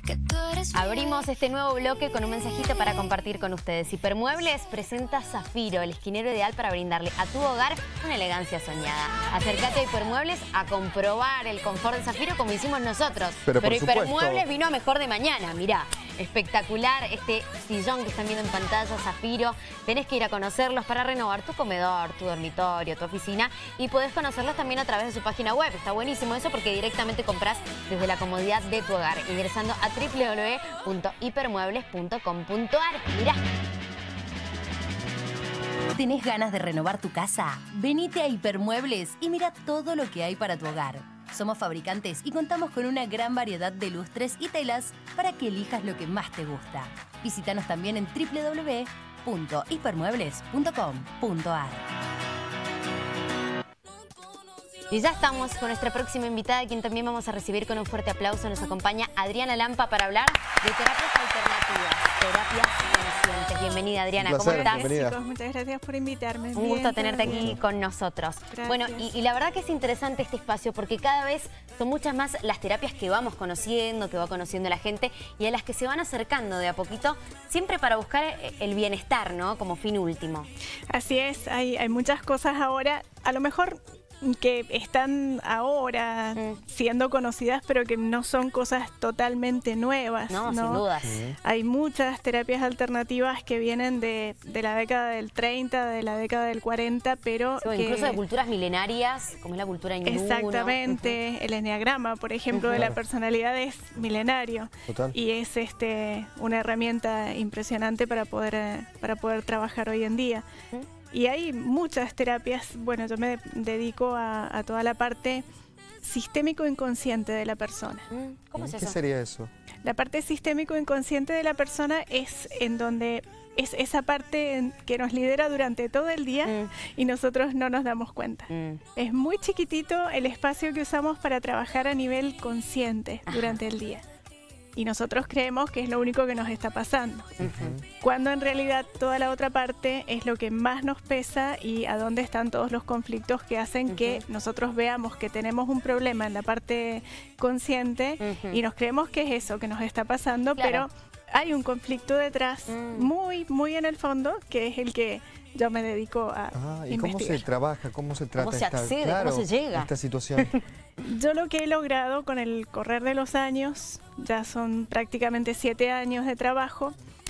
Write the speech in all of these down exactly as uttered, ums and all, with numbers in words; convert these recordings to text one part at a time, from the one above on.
Abrimos este nuevo bloque con un mensajito para compartir con ustedes. Hipermuebles presenta Zafiro, el esquinero ideal para brindarle a tu hogar una elegancia soñada. Acércate a Hipermuebles a comprobar el confort de Zafiro como hicimos nosotros. Pero, Pero Hipermuebles supuesto. vino a mejor de mañana, mirá. Espectacular este sillón que están viendo en pantalla, Zafiro. Tenés que ir a conocerlos para renovar tu comedor, tu dormitorio, tu oficina. Y podés conocerlos también a través de su página web. Está buenísimo eso porque directamente compras desde la comodidad de tu hogar, ingresando a doble u doble u doble u punto hipermuebles punto com punto a r. Mirá. ¿Tenés ganas de renovar tu casa? Venite a Hipermuebles y mira todo lo que hay para tu hogar. Somos fabricantes y contamos con una gran variedad de lustres y telas para que elijas lo que más te gusta. Visítanos también en doble u doble u doble u punto hipermuebles punto com punto a r. Y ya estamos con nuestra próxima invitada, quien también vamos a recibir con un fuerte aplauso. Nos acompaña Adriana Lampa para hablar de terapias alternativas, terapias conscientes. Bienvenida, Adriana, Un ¿cómo placer, estás? bienvenida. Chicos, muchas gracias por invitarme. Un Bien, gusto todo tenerte bien. aquí con nosotros. Gracias. Bueno, y, y la verdad que es interesante este espacio porque cada vez son muchas más las terapias que vamos conociendo, que va conociendo la gente y a las que se van acercando de a poquito, siempre para buscar el bienestar, ¿no? Como fin último. Así es, hay, hay muchas cosas ahora, a lo mejor que están ahora Mm. siendo conocidas, pero que no son cosas totalmente nuevas. No, ¿no? sin dudas. Hay muchas terapias alternativas que vienen de, de la década del treinta, de la década del cuarenta, pero Sí, o que- incluso de culturas milenarias, como es la cultura hindú, ¿no? Exactamente, el enneagrama, por ejemplo, de la Claro. personalidad es milenario. Total. Y es este una herramienta impresionante para poder, eh, para poder trabajar hoy en día. Ujú. Y hay muchas terapias, bueno, yo me dedico a, a toda la parte sistémico-inconsciente de la persona. Mm, ¿Cómo es ¿Qué eso? sería eso? La parte sistémico-inconsciente de la persona es en donde es esa parte en- que nos lidera durante todo el día Mm. y nosotros no nos damos cuenta. Mm. Es muy chiquitito el espacio que usamos para trabajar a nivel consciente Ajá. durante el día. Y nosotros creemos que es lo único que nos está pasando. Ujú. Cuando en realidad toda la otra parte es lo que más nos pesa y a dónde están todos los conflictos que hacen que Ujú. nosotros veamos que tenemos un problema en la parte consciente Ujú. y nos creemos que es eso que nos está pasando, Claro. pero hay un conflicto detrás Mm. muy, muy en el fondo, que es el que yo me dedico a Ah, ¿y cómo investigar. se trabaja? ¿Cómo se trata se esta, accede? claro, ¿Cómo se llega? esta situación? Yo lo que he logrado con el correr de los años, ya son prácticamente siete años de trabajo,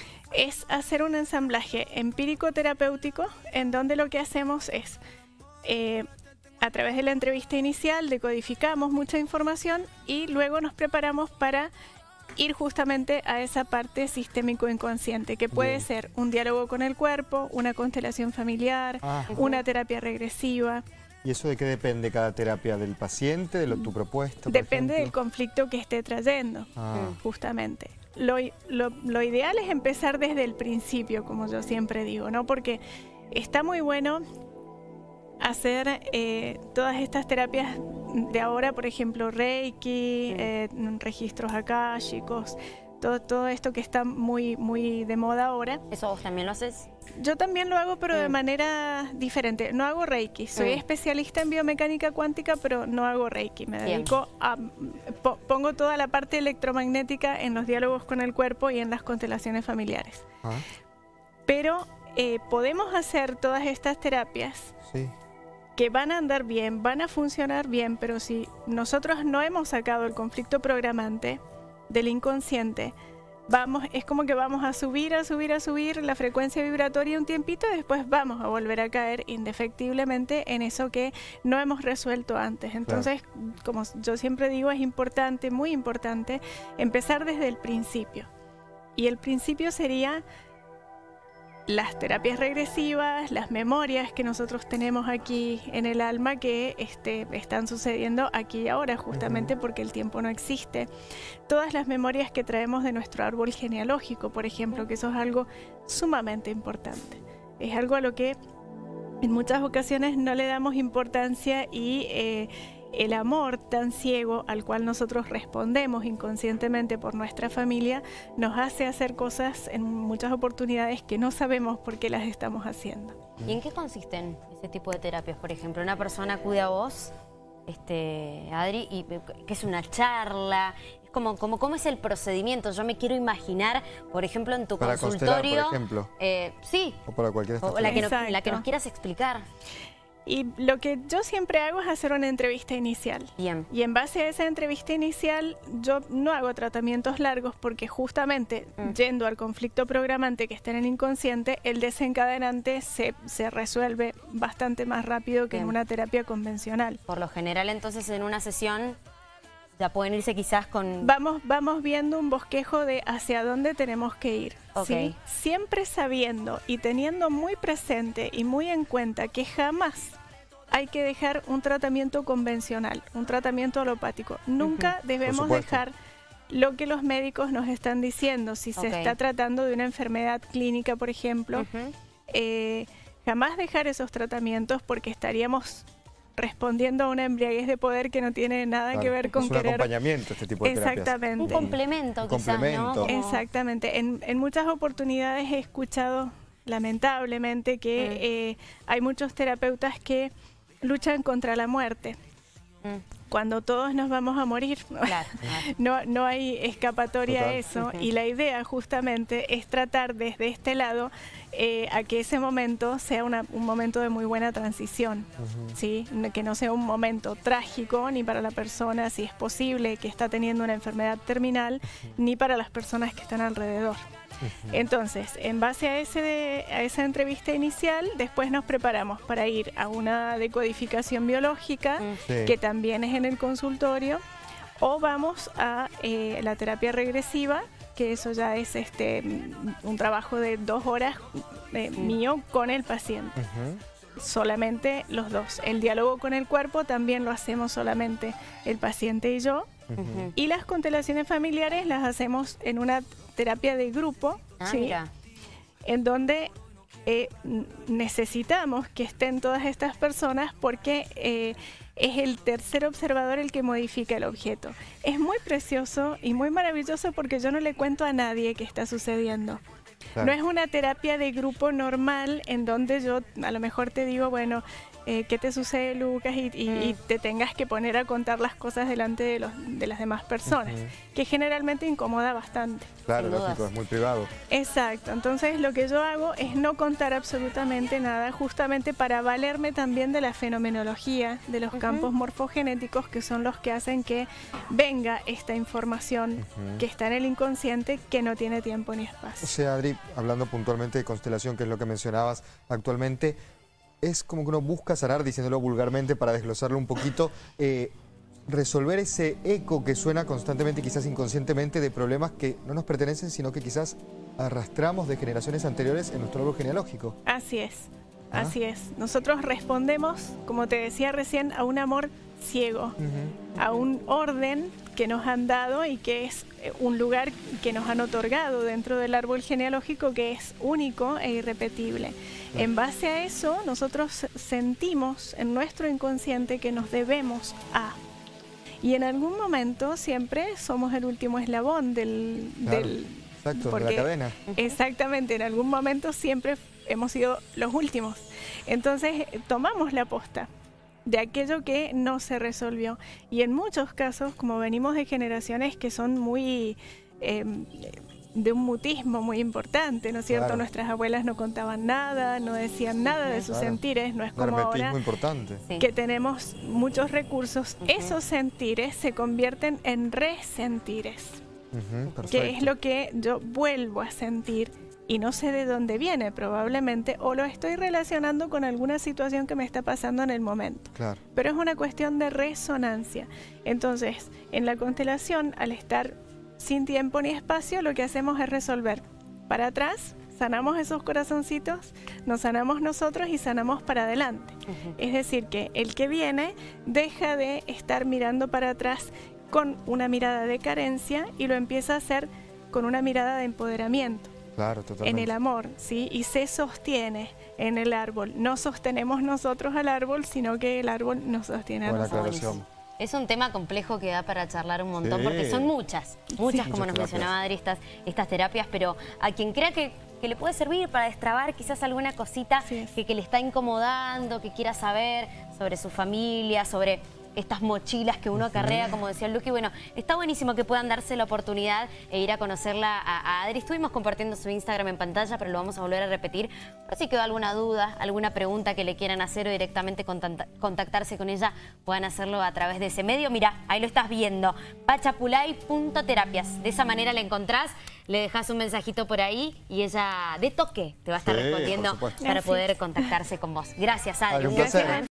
es hacer un ensamblaje empírico-terapéutico en donde lo que hacemos es, eh, a través de la entrevista inicial, decodificamos mucha información y luego nos preparamos para ir justamente a esa parte sistémico-inconsciente, que puede Bien. ser un diálogo con el cuerpo, una constelación familiar, Ah, una terapia regresiva. ¿y eso de qué depende cada terapia? ¿Del paciente? ¿De lo, tu propuesta? por Depende del ejemplo? conflicto que esté trayendo. Ah, Justamente. Lo, i- lo- lo ideal es empezar desde el principio, como yo siempre digo, ¿no? Porque está muy bueno hacer eh, todas estas terapias de ahora, por ejemplo, Reiki, Mm. eh, registros akáshicos, todo, todo esto que está muy, muy de moda ahora. ¿Eso vos también lo haces? Yo también lo hago, pero de Mm. manera diferente. No hago Reiki. Soy Mm. especialista en biomecánica cuántica, pero no hago Reiki. Me Bien. dedico a... po- pongo toda la parte electromagnética en los diálogos con el cuerpo y en las constelaciones familiares. ah, Pero eh, podemos hacer todas estas terapias sí. que van a andar bien, van a funcionar bien, pero si nosotros no hemos sacado el conflicto programante del inconsciente, vamos, es como que vamos a subir, a subir, a subir la frecuencia vibratoria un tiempito y después vamos a volver a caer indefectiblemente en eso que no hemos resuelto antes. Entonces, como yo siempre digo, es importante, muy importante, empezar desde el principio. Y el principio sería las terapias regresivas, las memorias que nosotros tenemos aquí en el alma que este, están sucediendo aquí y ahora, justamente porque el tiempo no existe. Todas las memorias que traemos de nuestro árbol genealógico, por ejemplo, que eso es algo sumamente importante. Es algo a lo que en muchas ocasiones no le damos importancia y eh, el amor tan ciego al cual nosotros respondemos inconscientemente por nuestra familia nos hace hacer cosas en muchas oportunidades que no sabemos por qué las estamos haciendo. ¿Y en qué consisten ese tipo de terapias? Por ejemplo, una persona acude a vos, este, Adri, y ¿qué es una charla? como, como, ¿cómo es el procedimiento? Yo me quiero imaginar, por ejemplo, en tu para consultorio. Constelar, por ejemplo. Eh, sí. O para cualquier O la que, no, Exacto. la que nos quieras explicar. Y lo que yo siempre hago es hacer una entrevista inicial. Bien. Y en base a esa entrevista inicial, yo no hago tratamientos largos porque justamente Mm. yendo al conflicto programante que está en el inconsciente, el desencadenante se, se resuelve bastante más rápido que Bien. en una terapia convencional. Por lo general, entonces, en una sesión ya pueden irse quizás con... Vamos, vamos viendo un bosquejo de hacia dónde tenemos que ir. Ok. ¿Sí? Siempre sabiendo y teniendo muy presente y muy en cuenta que jamás hay que dejar un tratamiento convencional, un tratamiento alopático. Nunca debemos supuesto. dejar lo que los médicos nos están diciendo. Si se Ok. está tratando de una enfermedad clínica, por ejemplo, Ujú. eh, jamás dejar esos tratamientos porque estaríamos respondiendo a una embriaguez de poder que no tiene nada Claro, que ver con es un querer. acompañamiento este tipo de terapias. Exactamente. Un complemento, Un quizás, complemento. ¿no? Como- Exactamente. En, en muchas oportunidades he escuchado, lamentablemente, que Mm. eh, hay muchos terapeutas que luchan contra la muerte. Mm, Cuando todos nos vamos a morir. Claro, claro. No, no hay escapatoria Total. a eso. Ujú. Y la idea justamente es tratar desde este lado eh, a que ese momento sea una- un momento de muy buena transición. ¿Sí? No- que no sea un momento trágico ni para la persona, si es posible, que está teniendo una enfermedad terminal, ni para las personas que están alrededor. Entonces, en base a, ese de- a esa entrevista inicial, después nos preparamos para ir a una decodificación biológica, Mm. Sí. que también es en el consultorio, o vamos a eh, la terapia regresiva, que eso ya es este mm, un trabajo de dos horas eh, mío con el paciente. Ujú. Solamente los dos. El diálogo con el cuerpo también lo hacemos solamente el paciente y yo. Ujú. Y las constelaciones familiares las hacemos en una terapia de grupo, Ah, ¿sí? mira. En donde eh, n- necesitamos que estén todas estas personas porque eh, es el tercer observador el que modifica el objeto. Es muy precioso y muy maravilloso porque yo no le cuento a nadie qué está sucediendo. Claro. No es una terapia de grupo normal en donde yo a lo mejor te digo, bueno, eh, ¿qué te sucede, Lucas? Y, y- y te tengas que poner a contar las cosas delante de, los, de las demás personas, Ujú. que generalmente incomoda bastante. Claro, Sin dudas. lógico, es muy privado. Exacto, entonces lo que yo hago es no contar absolutamente nada, justamente para valerme también de la fenomenología, de los Ujú. campos morfogenéticos, que son los que hacen que venga esta información Ujú. que está en el inconsciente, que no tiene tiempo ni O espacio. sea, Adri, hablando puntualmente de constelación, que es lo que mencionabas actualmente, es como que uno busca sanar, diciéndolo vulgarmente para desglosarlo un poquito, eh, resolver ese eco que suena constantemente, quizás inconscientemente, de problemas que no nos pertenecen, sino que quizás arrastramos de generaciones anteriores en nuestro árbol genealógico. Así es, Ah. así es. Nosotros respondemos, como te decía recién, a un amor ciego, Ujú. a un orden que nos han dado y que es eh, un lugar que nos han otorgado dentro del árbol genealógico que es único e irrepetible. En base a eso, nosotros sentimos en nuestro inconsciente que nos debemos a. Y en algún momento siempre somos el último eslabón del... Claro, del exacto, de porque- la cadena. Exactamente, en algún momento siempre hemos sido los últimos. Entonces eh, tomamos la posta de aquello que no se resolvió. Y en muchos casos, como venimos de generaciones que son muy... eh, de un mutismo muy importante, ¿no es cierto? Claro. Nuestras abuelas no contaban nada, no decían nada de sus Claro. sentires, no es Un como hermetismo ahora importante. Sí. que tenemos muchos recursos. Ujú. Esos sentires se convierten en resentires, Ujú, que perfecto. es lo que yo vuelvo a sentir y no sé de dónde viene probablemente, o lo estoy relacionando con alguna situación que me está pasando en el momento. Claro. Pero es una cuestión de resonancia. Entonces, en la constelación, al estar sin tiempo ni espacio, lo que hacemos es resolver para atrás, sanamos esos corazoncitos, nos sanamos nosotros y sanamos para adelante. Ujú. Es decir, que el que viene deja de estar mirando para atrás con una mirada de carencia y lo empieza a hacer con una mirada de empoderamiento Claro, totalmente. en el amor, ¿sí? Y se sostiene en el árbol. No sostenemos nosotros al árbol, sino que el árbol nos sostiene a Buena nosotros. aclaración. Es un tema complejo que da para charlar un montón, Sí. porque son muchas, muchas, Sí. como Muchas nos terapias. mencionaba Adri, estas, estas terapias, pero a quien crea que, que le puede servir para destrabar quizás alguna cosita Así es. que, que le está incomodando, que quiera saber sobre su familia, sobre estas mochilas que uno carrea, como decía Luqui. Bueno, está buenísimo que puedan darse la oportunidad e ir a conocerla a, a Adri. Estuvimos compartiendo su Instagram en pantalla, pero lo vamos a volver a repetir. Pero si quedó alguna duda, alguna pregunta que le quieran hacer o directamente contactarse con ella, puedan hacerlo a través de ese medio. Mira, ahí lo estás viendo, pachapulay punto terapias. De esa manera la encontrás, le dejas un mensajito por ahí y ella de toque te va a estar Sí, respondiendo por supuesto. para Gracias. poder contactarse con vos. Gracias, Adri. Adri, un Un placer. placer.